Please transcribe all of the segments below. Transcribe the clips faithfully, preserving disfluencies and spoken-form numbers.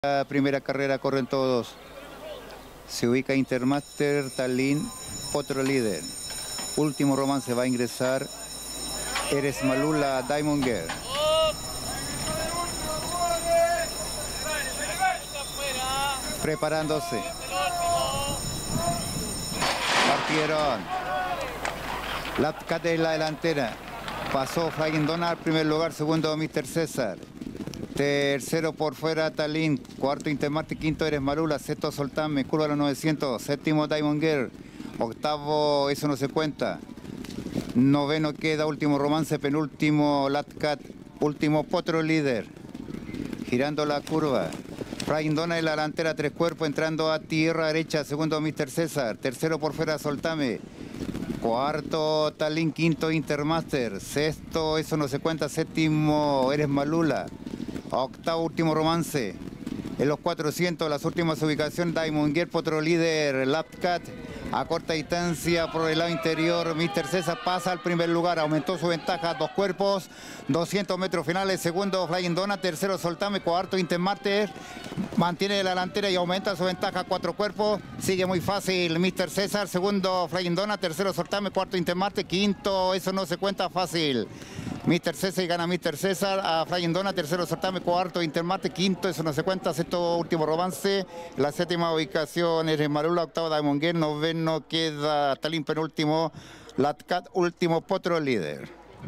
La primera carrera corren todos. Se ubica Intermaster, Tallinn, otro líder. Último romance va a ingresar Eres Malula, Diamond Girl. Preparándose. Partieron. Lapcat en la delantera. Pasó Flying Donald, primer lugar, segundo mister César. Tercero por fuera Tallinn, cuarto Intermaster, quinto Eres Malula, sexto Soltame, curva a los novecientos, séptimo Diamond Girl, octavo Eso no se cuenta, noveno queda Último Romance, penúltimo Lapcat, último Potro líder, girando la curva. Flying Donald en la delantera, tres cuerpos, entrando a tierra derecha, segundo mister César, tercero por fuera Soltame, cuarto Tallinn, quinto Intermaster, sexto Eso no se cuenta, séptimo Eres Malula, octavo Último Romance. En los cuatrocientos, las últimas ubicaciones, Diamond Girl, Potro líder, Lapcat. A corta distancia por el lado interior, mister César pasa al primer lugar, aumentó su ventaja, dos cuerpos, doscientos metros finales, segundo Flying Donald, tercero Soltame, cuarto Intermaster, mantiene la delantera y aumenta su ventaja, cuatro cuerpos, sigue muy fácil mister César, segundo Flying Donald, tercero Soltame, cuarto Intermaster, quinto Eso no se cuenta fácil. mister César y gana mister César, a Flying Donald, tercero Soltame, cuarto Intermaster, quinto Eso no se cuenta, sexto Último Romance, la séptima ubicación Eres Malula, octavo Diamond Girl, noveno queda Tallinn, penúltimo Lapcat, último Potro líder.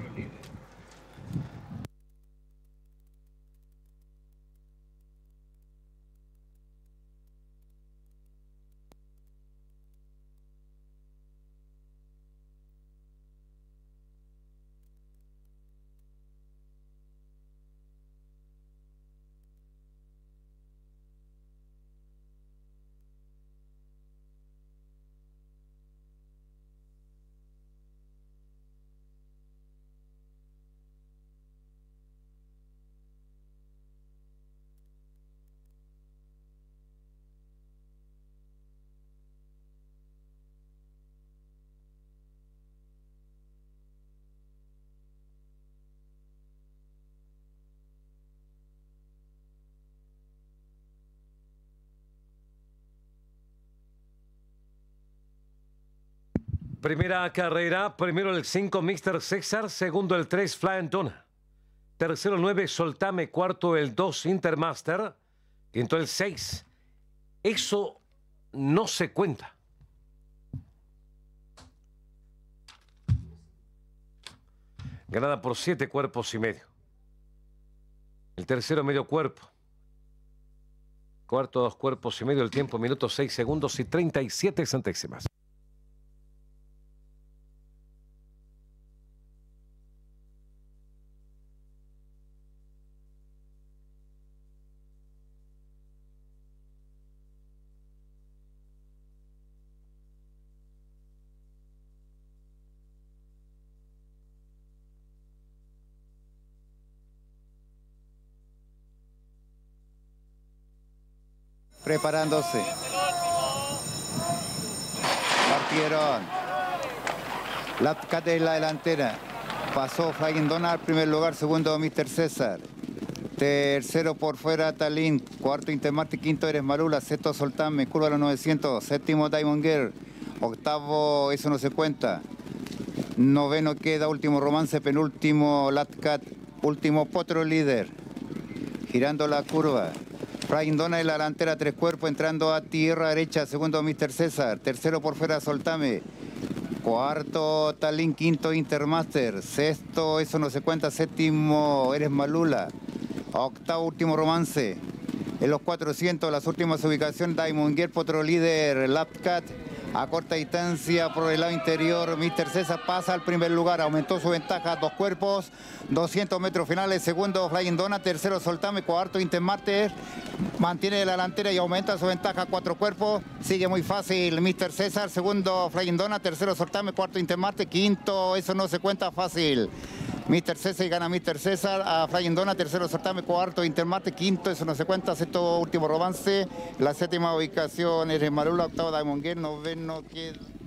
Primera carrera, primero el cinco mister César, segundo el tres Flying Donald, tercero el nueve Soltame, cuarto el dos Intermaster, quinto el seis Eso no se cuenta. Ganada por siete cuerpos y medio. El tercero medio cuerpo. Cuarto dos cuerpos y medio, el tiempo minutos seis segundos y treinta y siete centésimas. Preparándose. Partieron. Lapcat en la delantera. Pasó Flying Donald, primer lugar, segundo mister César. Tercero por fuera Tallinn, cuarto Intermaster, quinto Eres Malula, sexto Soltame, curva a los novecientos, séptimo Diamond Girl, octavo Eso no se cuenta. Noveno queda Último Romance, penúltimo Lapcat, último Potro líder. Girando la curva. Flying Donald en la delantera, tres cuerpos, entrando a tierra derecha, segundo mister César, tercero por fuera Soltame, cuarto Tallinn, quinto Intermaster, sexto Eso no se cuenta, séptimo Eres Malula, octavo Último Romance. En los cuatrocientos, las últimas ubicaciones, Diamond Girl, Potro líder, Lapcat. A corta distancia por el lado interior, mister César pasa al primer lugar, aumentó su ventaja, dos cuerpos, doscientos metros finales, segundo Flying Donald, tercero Soltame, cuarto Intermaster, mantiene la delantera y aumenta su ventaja, cuatro cuerpos, sigue muy fácil mister César, segundo Flying Donald, tercero Soltame, cuarto Intermaster, quinto Eso no se cuenta fácil. mister César y gana mister César, a Flying Donald, tercero Soltame, cuarto Intermaster, quinto Eso no se cuenta, sexto Último Romance, la séptima ubicación Eres Malula, octavo Diamond Girl, noveno queda...